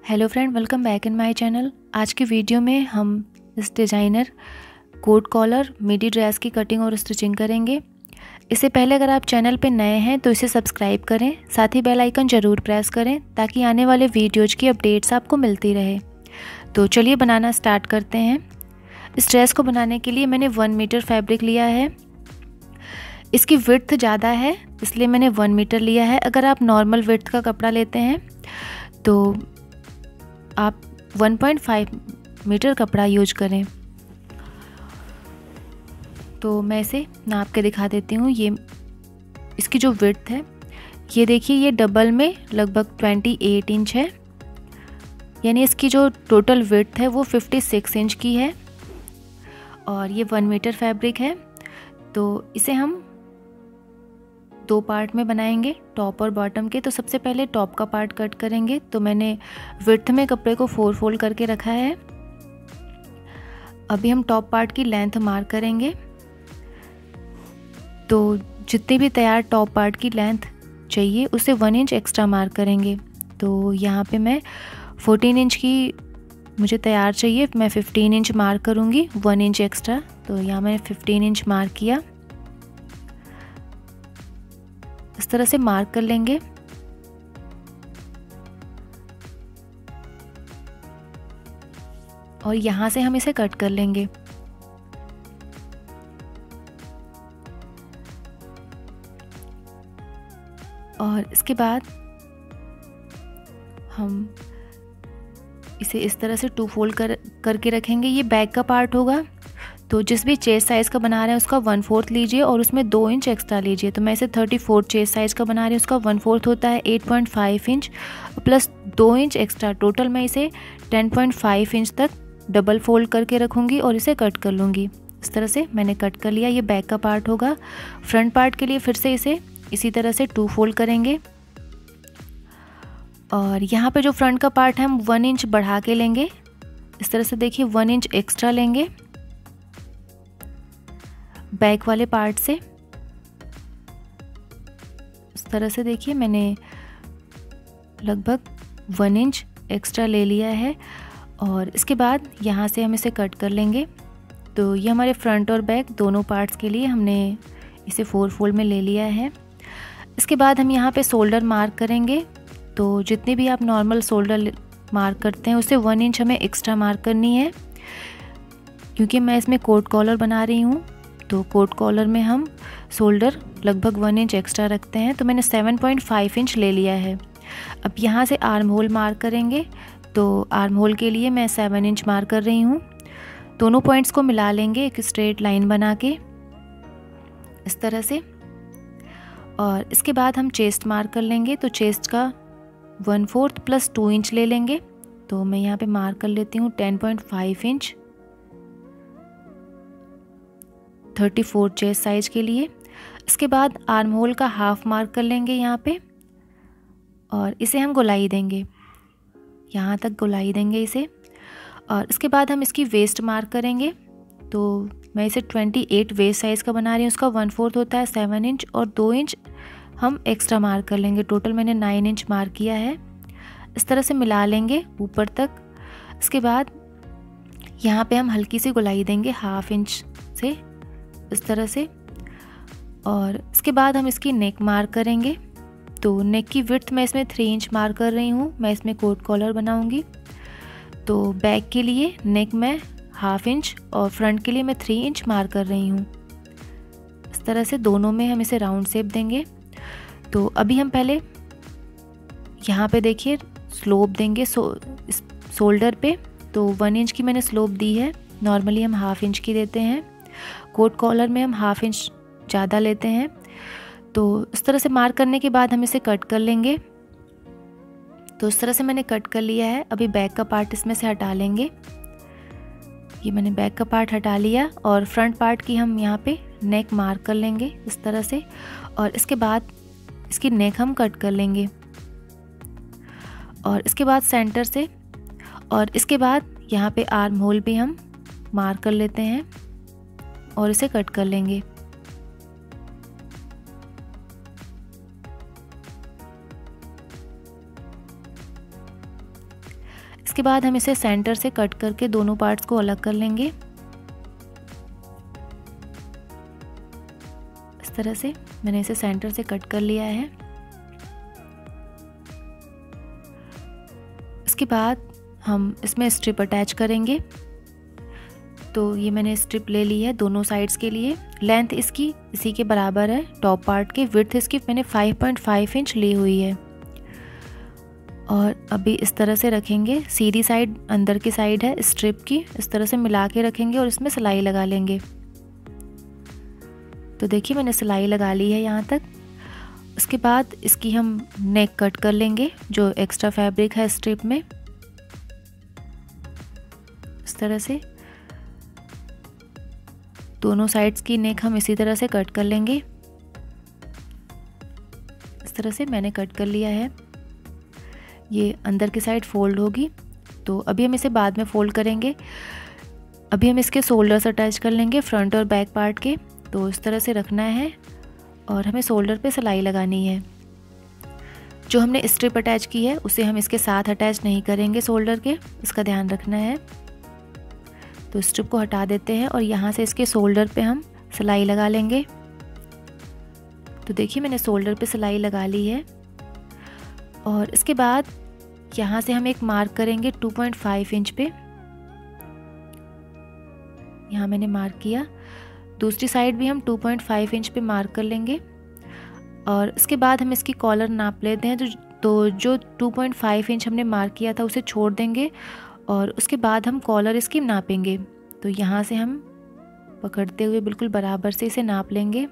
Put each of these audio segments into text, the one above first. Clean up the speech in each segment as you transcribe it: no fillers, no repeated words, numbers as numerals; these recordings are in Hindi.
Hello friend, welcome back in my channel. आज की वीडियो में हम इस designer coat collar midi dress की कटिंग और स्टिचिंग करेंगे। इससे पहले अगर आप चैनल पे नए हैं तो इसे सब्सक्राइब करें, साथ ही बेल आइकन ज़रूर प्रेस करें ताकि आने वाले वीडियोज़ की अपडेट्स आपको मिलती रहे। तो चलिए बनाना स्टार्ट करते हैं। इस ड्रेस को बनाने के लिए मैंने 1 मीटर फैब्रिक लिया है। इसकी विड्थ ज़्यादा है इसलिए मैंने 1 मीटर लिया है। अगर आप नॉर्मल विड्थ का कपड़ा लेते हैं तो आप 1.5 मीटर कपड़ा यूज करें। तो मैं इसे नाप के दिखा देती हूँ। ये इसकी जो विड्थ है, ये देखिए, ये डबल में लगभग 28 इंच है, यानी इसकी जो टोटल विड्थ है वो 56 इंच की है और ये 1 मीटर फैब्रिक है। तो इसे हम 2 पार्ट में बनाएंगे, टॉप और बॉटम के। तो सबसे पहले टॉप का पार्ट कट करेंगे। तो मैंने विड्थ में कपड़े को 4 फोल्ड करके रखा है। अभी हम टॉप पार्ट की लेंथ मार्क करेंगे। तो जितनी भी तैयार टॉप पार्ट की लेंथ चाहिए उसे 1 इंच एक्स्ट्रा मार्क करेंगे। तो यहाँ पे मैं 14 इंच की मुझे तैयार चाहिए, मैं 15 इंच मार्क करूँगी, 1 इंच एक्स्ट्रा। तो यहाँ मैंने 15 इंच मार्क किया। इस तरह से मार्क कर लेंगे। और यहाँ से हम इसे कट कर लेंगे। और इसके बाद हम इसे इस तरह से 2 फोल्ड करके रखेंगे। ये बैक का पार्ट होगा। तो जिस भी चेस्ट साइज़ का बना रहे हैं उसका 1/4 लीजिए और उसमें 2 इंच एक्स्ट्रा लीजिए। तो मैं इसे 34 चेस्ट साइज़ का बना रही हूँ, उसका 1/4 होता है 8.5 inch plus 2 inch extra. Total मैं इसे 10.5 इंच तक डबल फोल्ड करके रखूँगी और इसे कट कर लूँगी। इस तरह से मैंने कट कर लिया। ये बैक का पार्ट होगा। फ्रंट पार्ट के लिए फिर से इसे इसी तरह से 2 फोल्ड करेंगे और यहाँ पे जो फ्रंट का पार्ट है हम 1 इंच बढ़ा के लेंगे। इस तरह से देखिए, 1 इंच एक्स्ट्रा लेंगे बैक वाले पार्ट से। इस तरह से देखिए, मैंने लगभग 1 इंच एक्स्ट्रा ले लिया है और इसके बाद यहाँ से हम इसे कट कर लेंगे। तो ये हमारे फ्रंट और बैक दोनों पार्ट्स के लिए हमने इसे 4 फोल्ड में ले लिया है। इसके बाद हम यहाँ पे शोल्डर मार्क करेंगे। तो जितने भी आप नॉर्मल शोल्डर मार्क करते हैं उससे 1 इंच हमें एक्स्ट्रा मार्क करनी है, क्योंकि मैं इसमें कोट कॉलर बना रही हूँ। तो कोट कॉलर में हम शोल्डर लगभग 1 इंच एक्स्ट्रा रखते हैं। तो मैंने 7.5 इंच ले लिया है। अब यहाँ से आर्म होल मार्क करेंगे। तो आर्म होल के लिए मैं 7 इंच मार्क कर रही हूँ। दोनों पॉइंट्स को मिला लेंगे एक स्ट्रेट लाइन बना के, इस तरह से। और इसके बाद हम चेस्ट मार्क कर लेंगे। तो चेस्ट का 1/4 प्लस 2 इंच ले लेंगे। तो मैं यहाँ पे मार्क कर लेती हूँ 10.5 इंच 34 चेस्ट साइज के लिए। इसके बाद आर्म होल का हाफ मार्क कर लेंगे यहाँ पे और इसे हम गोलाई देंगे, यहाँ तक गोलाई देंगे इसे। और इसके बाद हम इसकी वेस्ट मार्क करेंगे। तो मैं इसे 28 वेस्ट साइज़ का बना रही हूँ, उसका 1/4 होता है 7 इंच और 2 इंच हम एक्स्ट्रा मार्क कर लेंगे। टोटल मैंने 9 इंच मार्क किया है। इस तरह से मिला लेंगे ऊपर तक। इसके बाद यहाँ पे हम हल्की सी गोलाई देंगे 1/2 इंच से, इस तरह से। और इसके बाद हम इसकी नेक मार्क करेंगे। तो नेक की विड्थ मैं इसमें 3 इंच मार्क कर रही हूँ। मैं इसमें कोट कॉलर बनाऊँगी। तो बैक के लिए नेक मैं 1/2 इंच और फ्रंट के लिए मैं 3 इंच मार्क कर रही हूँ। इस तरह से दोनों में हम इसे राउंड शेप देंगे। तो अभी हम पहले यहाँ पे देखिए स्लोप देंगे शोल्डर पे। तो 1 इंच की मैंने स्लोप दी है। नॉर्मली हम 1/2 इंच की देते हैं, कोट कॉलर में हम 1/2 इंच ज़्यादा लेते हैं। तो इस तरह से मार्क करने के बाद हम इसे कट कर लेंगे। तो इस तरह से मैंने कट कर लिया है। अभी बैक का पार्ट इसमें से हटा लेंगे। ये मैंने बैक का पार्ट हटा लिया और फ्रंट पार्ट की हम यहाँ पे नेक मार्क कर लेंगे इस तरह से। और इसके बाद इसकी नेक हम कट कर लेंगे और इसके बाद सेंटर से, और इसके बाद यहाँ पे आर्म होल भी हम मार्क कर लेते हैं और इसे कट कर लेंगे। इसके बाद हम इसे सेंटर से कट करके दोनों पार्ट्स को अलग कर लेंगे। इस तरह से मैंने इसे सेंटर से कट कर लिया है। इसके बाद हम इसमें स्ट्रिप अटैच करेंगे। तो ये मैंने स्ट्रिप ले ली है दोनों साइड्स के लिए। लेंथ इसकी इसी के बराबर है टॉप पार्ट के। विड्थ इसकी मैंने 5.5 इंच ली हुई है। और अभी इस तरह से रखेंगे। सीधी साइड अंदर की साइड है स्ट्रिप की, इस तरह से मिला के रखेंगे और इसमें सिलाई लगा लेंगे। तो देखिए मैंने सिलाई लगा ली है यहाँ तक। उसके बाद इसकी हम नेक कट कर लेंगे जो एक्स्ट्रा फैब्रिक है स्ट्रिप में। इस तरह से दोनों साइड्स की नेक हम इसी तरह से कट कर लेंगे। इस तरह से मैंने कट कर लिया है। ये अंदर की साइड फोल्ड होगी, तो अभी हम इसे बाद में फोल्ड करेंगे। अभी हम इसके शोल्डर्स अटैच कर लेंगे फ्रंट और बैक पार्ट के। तो इस तरह से रखना है और हमें शोल्डर पे सिलाई लगानी है। जो हमने स्ट्रिप अटैच की है उसे हम इसके साथ अटैच नहीं करेंगे शोल्डर के, इसका ध्यान रखना है। तो स्ट्रिप को हटा देते हैं और यहाँ से इसके शोल्डर पे हम सिलाई लगा लेंगे। तो देखिए मैंने शोल्डर पे सिलाई लगा ली है। और इसके बाद यहाँ से हम एक मार्क करेंगे 2.5 इंच पे। यहाँ मैंने मार्क किया। दूसरी साइड भी हम 2.5 इंच पे मार्क कर लेंगे। और इसके बाद हम इसकी कॉलर नाप लेते हैं। तो जो 2.5 इंच हमने मार्क किया था उसे छोड़ देंगे और उसके बाद हम कॉलर इसकी नापेंगे। तो यहाँ से हम पकड़ते हुए बिल्कुल बराबर से इसे नाप लेंगे।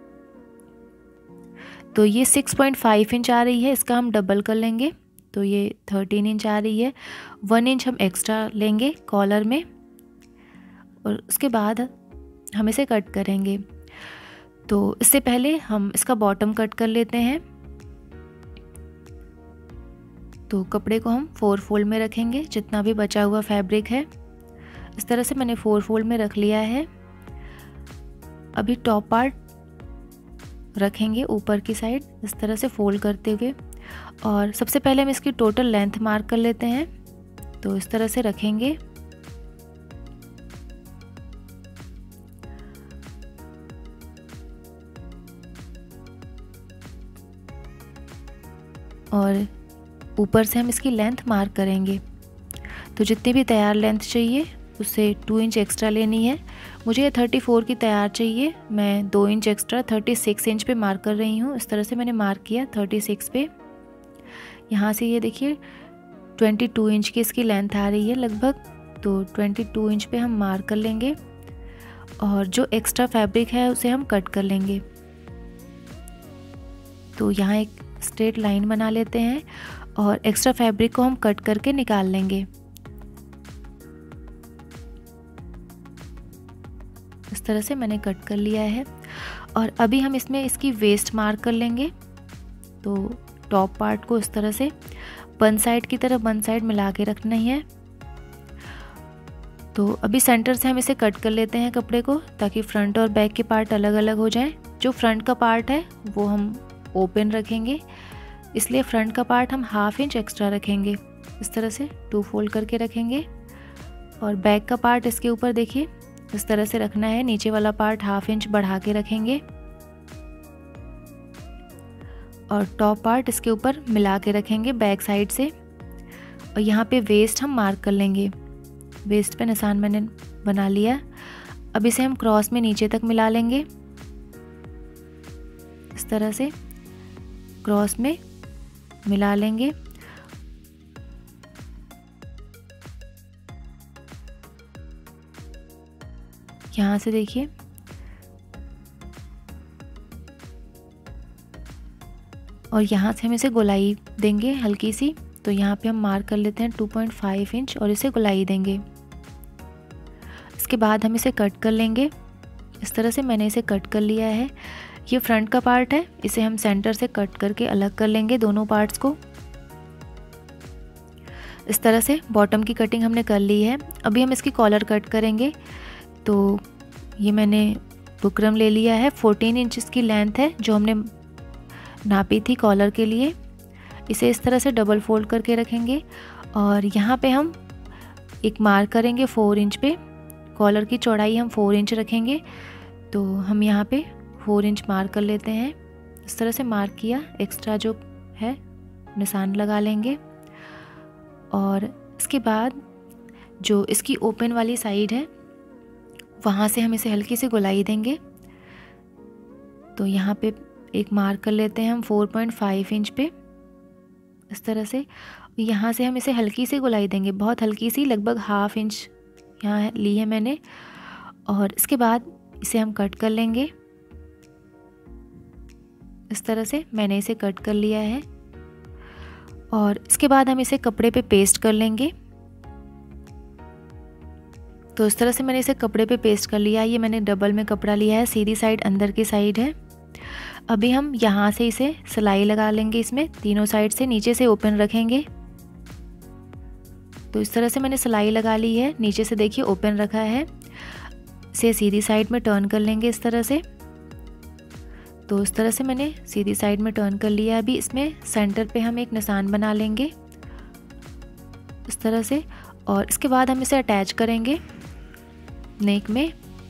तो ये 6.5 इंच आ रही है, इसका हम डबल कर लेंगे। तो ये 13 इंच आ रही है। 1 इंच हम एक्स्ट्रा लेंगे कॉलर में और उसके बाद हम इसे कट करेंगे। तो इससे पहले हम इसका बॉटम कट कर लेते हैं। तो कपड़े को हम 4 फोल्ड में रखेंगे, जितना भी बचा हुआ फैब्रिक है। इस तरह से मैंने 4 फोल्ड में रख लिया है। अभी टॉप पार्ट रखेंगे ऊपर की साइड इस तरह से फोल्ड करते हुए। और सबसे पहले हम इसकी टोटल लेंथ मार्क कर लेते हैं। तो इस तरह से रखेंगे और ऊपर से हम इसकी लेंथ मार्क करेंगे। तो जितनी भी तैयार लेंथ चाहिए उससे 2 इंच एक्स्ट्रा लेनी है। मुझे ये 34 की तैयार चाहिए, मैं 2 इंच एक्स्ट्रा 36 इंच पे मार्क कर रही हूँ। इस तरह से मैंने मार्क किया 36 पे। यहाँ से ये देखिए 22 इंच की इसकी लेंथ आ रही है लगभग। तो 22 इंच पे हम मार्क कर लेंगे और जो एक्स्ट्रा फैब्रिक है उसे हम कट कर लेंगे। तो यहाँ एक स्ट्रेट लाइन बना लेते हैं और एक्स्ट्रा फैब्रिक को हम कट करके निकाल लेंगे। इस तरह से मैंने कट कर लिया है। और अभी हम इसमें इसकी वेस्ट मार्क कर लेंगे। तो टॉप पार्ट को इस तरह से वन साइड की तरफ वन साइड मिला के रखना ही है। तो अभी सेंटर से हम इसे कट कर लेते हैं कपड़े को, ताकि फ्रंट और बैक के पार्ट अलग अलग हो जाएं। जो फ्रंट का पार्ट है वो हम ओपन रखेंगे, इसलिए फ्रंट का पार्ट हम 1/2 इंच एक्स्ट्रा रखेंगे। इस तरह से 2 फोल्ड करके रखेंगे। और बैक का पार्ट इसके ऊपर देखिए इस तरह से रखना है। नीचे वाला पार्ट 1/2 इंच बढ़ा के रखेंगे और टॉप पार्ट इसके ऊपर मिला के रखेंगे बैक साइड से। और यहाँ पे वेस्ट हम मार्क कर लेंगे। वेस्ट पे निशान मैंने बना लिया। अब इसे हम क्रॉस में नीचे तक मिला लेंगे। इस तरह से क्रॉस में मिला लेंगे। यहाँ से देखिए और यहाँ से हम इसे गोलाई देंगे हल्की सी। तो यहाँ पे हम मार्क कर लेते हैं 2.5 इंच और इसे गोलाई देंगे। इसके बाद हम इसे कट कर लेंगे। इस तरह से मैंने इसे कट कर लिया है। ये फ्रंट का पार्ट है, इसे हम सेंटर से कट करके अलग कर लेंगे दोनों पार्ट्स को। इस तरह से बॉटम की कटिंग हमने कर ली है। अभी हम इसकी कॉलर कट करेंगे। तो ये मैंने बुकरम ले लिया है, 14 इंच की लेंथ है जो हमने नापी थी कॉलर के लिए। इसे इस तरह से डबल फोल्ड करके रखेंगे और यहाँ पे हम एक मार्क करेंगे 4 इंच पे। कॉलर की चौड़ाई हम 4 इंच रखेंगे, तो हम यहाँ पे 4 इंच मार्क कर लेते हैं। इस तरह से मार्क किया, एक्स्ट्रा जो है निशान लगा लेंगे। और इसके बाद जो इसकी ओपन वाली साइड है वहाँ से हम इसे हल्की सी गोलाई देंगे। तो यहाँ पे एक मार्क कर लेते हैं हम 4.5 इंच पे, इस तरह से। यहाँ से हम इसे हल्की सी गोलाई देंगे, बहुत हल्की सी, लगभग ½ इंच यहाँ ली है मैंने। और इसके बाद इसे हम कट कर लेंगे। इस तरह से मैंने इसे कट कर लिया है। और इसके बाद हम इसे कपड़े पे पेस्ट कर लेंगे। तो इस तरह से मैंने इसे कपड़े पे पेस्ट कर लिया है। ये मैंने डबल में कपड़ा लिया है, सीधी साइड अंदर की साइड है। अभी हम यहाँ से इसे सिलाई लगा लेंगे, इसमें तीनों साइड से नीचे से ओपन रखेंगे। तो इस तरह से मैंने सिलाई लगा ली है, नीचे से देखिए ओपन रखा है। इसे सीधी साइड में टर्न कर लेंगे इस तरह से। तो इस तरह से मैंने सीधी साइड में टर्न कर लिया। अभी इसमें सेंटर पे हम एक निशान बना लेंगे इस तरह से। और इसके बाद हम इसे अटैच करेंगे नेक में।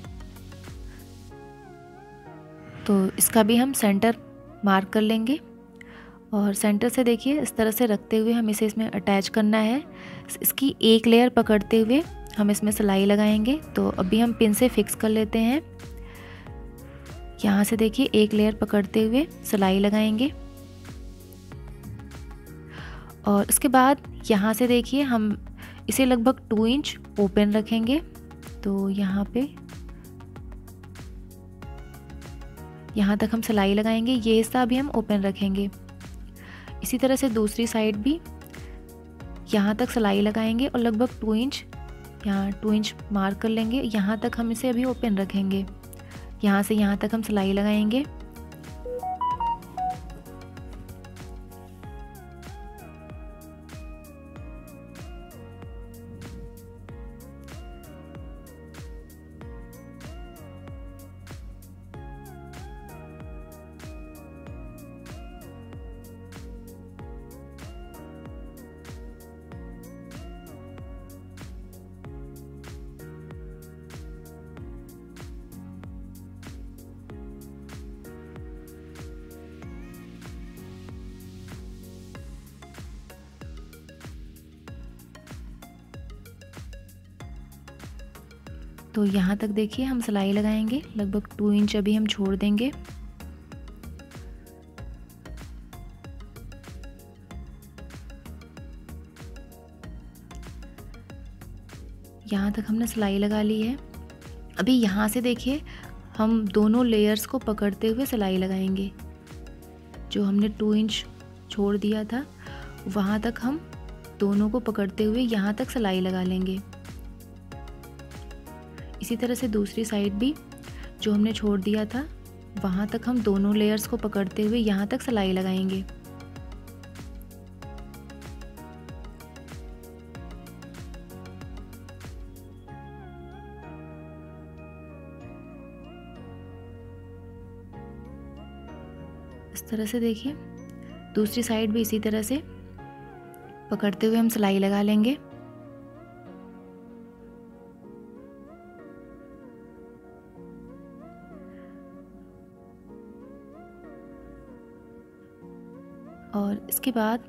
तो इसका भी हम सेंटर मार्क कर लेंगे और सेंटर से देखिए इस तरह से रखते हुए हम इसे इसमें अटैच करना है। इसकी एक लेयर पकड़ते हुए हम इसमें सिलाई लगाएंगे। तो अभी हम पिन से फिक्स कर लेते हैं। यहाँ से देखिए एक लेयर पकड़ते हुए सिलाई लगाएंगे। और इसके बाद यहाँ से देखिए हम इसे लगभग 2 इंच ओपन रखेंगे। तो यहाँ पे यहाँ तक हम सिलाई लगाएंगे, ये हिस्सा अभी हम ओपन रखेंगे। इसी तरह से दूसरी साइड भी यहाँ तक सिलाई लगाएंगे और लगभग 2 इंच, यहाँ 2 इंच मार्क कर लेंगे। यहाँ तक हम इसे अभी ओपन रखेंगे, यहाँ से यहाँ तक हम सिलाई लगाएंगे। तो यहाँ तक देखिए हम सिलाई लगाएंगे, लगभग 2 इंच अभी हम छोड़ देंगे। यहाँ तक हमने सिलाई लगा ली है। अभी यहाँ से देखिए हम दोनों लेयर्स को पकड़ते हुए सिलाई लगाएंगे। जो हमने 2 इंच छोड़ दिया था वहाँ तक हम दोनों को पकड़ते हुए यहाँ तक सिलाई लगा लेंगे। इसी तरह से दूसरी साइड भी जो हमने छोड़ दिया था वहाँ तक हम दोनों लेयर्स को पकड़ते हुए यहाँ तक सिलाई लगाएंगे। इस तरह से देखिए दूसरी साइड भी इसी तरह से पकड़ते हुए हम सिलाई लगा लेंगे। और इसके बाद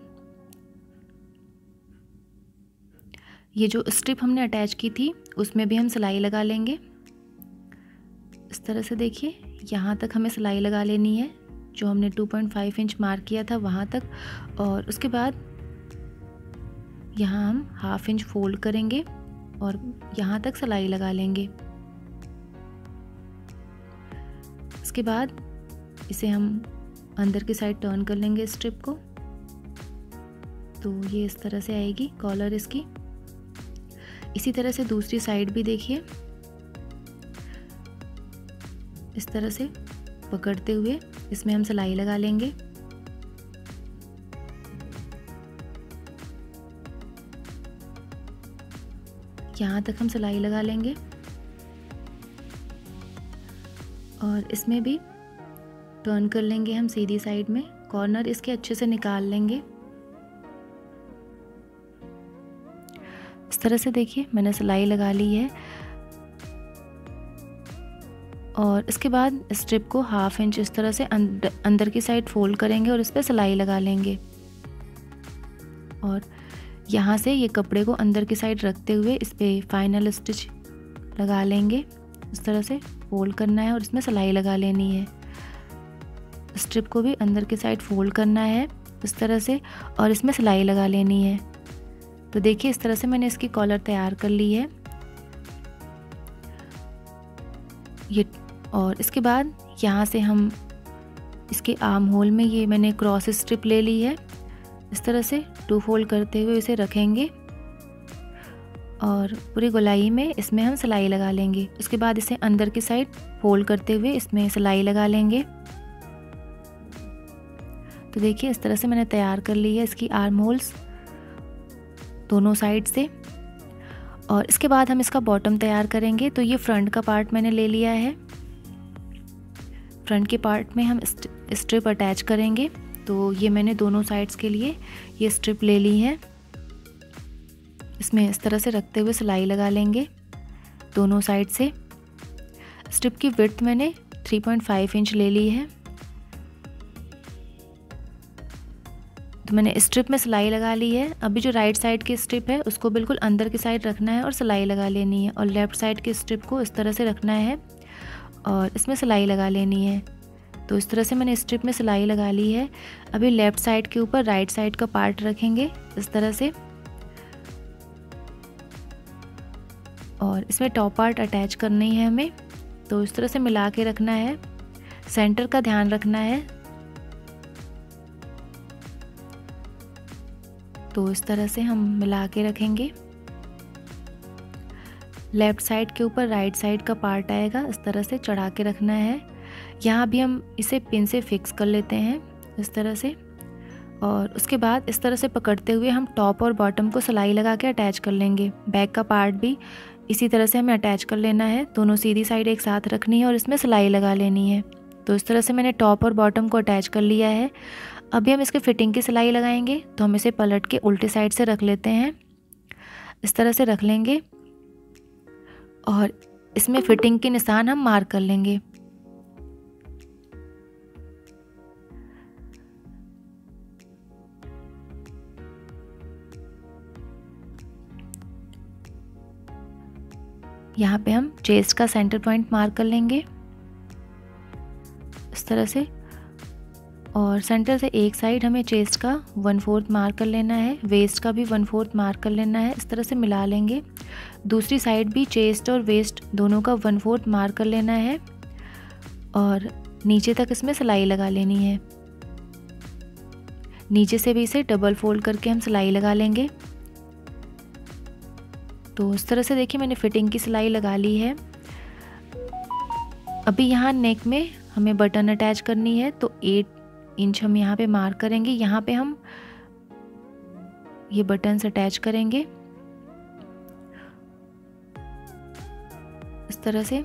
ये जो स्ट्रिप हमने अटैच की थी उसमें भी हम सिलाई लगा लेंगे। इस तरह से देखिए यहाँ तक हमें सिलाई लगा लेनी है, जो हमने 2.5 इंच मार्क किया था वहाँ तक। और उसके बाद यहाँ हम ½ इंच फोल्ड करेंगे और यहाँ तक सिलाई लगा लेंगे। इसके बाद इसे हम अंदर की साइड टर्न कर लेंगे स्ट्रिप को। तो ये इस तरह से आएगी कॉलर इसकी। इसी तरह से दूसरी साइड भी देखिए इस तरह से पकड़ते हुए इसमें हम सिलाई लगा लेंगे। यहाँ तक हम सिलाई लगा लेंगे और इसमें भी टर्न कर लेंगे हम सीधी साइड में। कॉर्नर इसके अच्छे से निकाल लेंगे। इस तरह से देखिए मैंने सिलाई लगा ली है। और इसके बाद स्ट्रिप को 1/2 इंच इस तरह से अंदर की साइड फोल्ड करेंगे और इस पर सिलाई लगा लेंगे। और यहाँ से ये कपड़े को अंदर की साइड रखते हुए इस पर फाइनल स्टिच लगा लेंगे। इस तरह से फोल्ड करना है और इसमें सिलाई लगा लेनी है। स्ट्रिप को भी अंदर की साइड फोल्ड करना है इस तरह से और इसमें सिलाई लगा लेनी है। तो देखिए इस तरह से मैंने इसकी कॉलर तैयार कर ली है ये। और इसके बाद यहाँ से हम इसके आर्म होल में ये मैंने क्रॉस स्ट्रिप ले ली है। इस तरह से 2 फोल्ड करते हुए इसे रखेंगे और पूरी गोलाई में इसमें हम सिलाई लगा लेंगे। उसके बाद इसे अंदर की साइड फोल्ड करते हुए इसमें सिलाई लगा लेंगे। तो देखिए इस तरह से मैंने तैयार कर ली है इसकी आर्म होल्स दोनों साइड से। और इसके बाद हम इसका बॉटम तैयार करेंगे। तो ये फ्रंट का पार्ट मैंने ले लिया है। फ्रंट के पार्ट में हम स्ट्रिप अटैच करेंगे। तो ये मैंने दोनों साइड्स के लिए ये स्ट्रिप ले ली है। इसमें इस तरह से रखते हुए सिलाई लगा लेंगे दोनों साइड से। स्ट्रिप की विड्थ मैंने 3.5 इंच ले ली है। तो मैंने स्ट्रिप में सिलाई लगा ली है। अभी जो राइट साइड की स्ट्रिप है उसको बिल्कुल अंदर की साइड रखना है और सिलाई लगा लेनी है। और लेफ़्ट साइड की स्ट्रिप को इस तरह से रखना है और इसमें सिलाई लगा लेनी है। तो इस तरह से मैंने स्ट्रिप में सिलाई लगा ली है। अभी लेफ़्ट साइड के ऊपर राइट साइड का पार्ट रखेंगे इस तरह से और इसमें टॉप पार्ट अटैच करनी है हमें। तो इस तरह से मिला के रखना है। सेंटर का ध्यान रखना है। तो इस तरह से हम मिला के रखेंगे। लेफ़्ट साइड के ऊपर राइट साइड का पार्ट आएगा, इस तरह से चढ़ा के रखना है। यहाँ भी हम इसे पिन से फिक्स कर लेते हैं इस तरह से। और उसके बाद इस तरह से पकड़ते हुए हम टॉप और बॉटम को सिलाई लगा के अटैच कर लेंगे। बैक का पार्ट भी इसी तरह से हमें अटैच कर लेना है। दोनों सीधी साइड एक साथ रखनी है और इसमें सिलाई लगा लेनी है। तो इस तरह से मैंने टॉप और बॉटम को अटैच कर लिया है। अभी हम इसके फिटिंग की सिलाई लगाएंगे। तो हम इसे पलट के उल्टे साइड से रख लेते हैं। इस तरह से रख लेंगे और इसमें फिटिंग के निशान हम मार्क कर लेंगे। यहाँ पे हम चेस्ट का सेंटर पॉइंट मार्क कर लेंगे इस तरह से। और सेंटर से एक साइड हमें चेस्ट का 1/4 मार्क कर लेना है, वेस्ट का भी 1/4 मार्क कर लेना है। इस तरह से मिला लेंगे। दूसरी साइड भी चेस्ट और वेस्ट दोनों का 1/4 मार्क कर लेना है और नीचे तक इसमें सिलाई लगा लेनी है। नीचे से भी इसे डबल फोल्ड करके हम सिलाई लगा लेंगे। तो इस तरह से देखिए मैंने फिटिंग की सिलाई लगा ली है। अभी यहाँ नेक में हमें बटन अटैच करनी है। तो 8 इंच हम यहाँ पे मार्क करेंगे। यहाँ पे हम ये बटन्स अटैच करेंगे इस तरह से।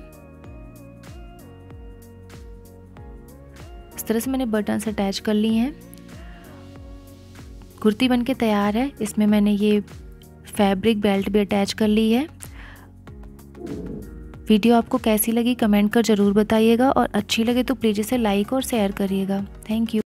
इस तरह से मैंने बटन्स अटैच कर ली हैं। कुर्ती बनके तैयार है। इसमें मैंने ये फैब्रिक बेल्ट भी अटैच कर ली है। वीडियो आपको कैसी लगी कमेंट कर ज़रूर बताइएगा और अच्छी लगे तो प्लीज़ इसे लाइक और शेयर करिएगा। Thank you.